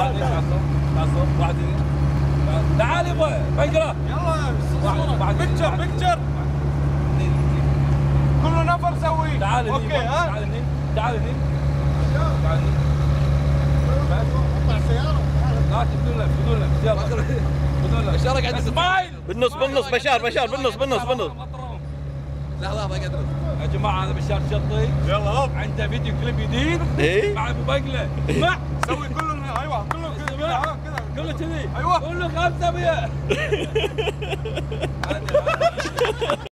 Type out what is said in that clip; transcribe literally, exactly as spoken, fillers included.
واحد اثنين واحد اثنين تعال يبا فنجره يلا واحد بيكتشر بيكتشر كله نفر سوي تعال اوكي ها تعال هني تعال هني تعال هني قطع سياره لا بدون لك بدون لك يلا بدون لك بشار قاعد اسماعيل بالنص بالنص بشار بشار بالنص بالنص بالنص لحظه لحظه قاعد يا جماعه هذا بشار شطي يلا هوب عنده فيديو كليب جديد ايه مع ابو بقله اسمع سوي كله ايوه كله كذا ها، كذا كله كذي ايوه كله خمسة مية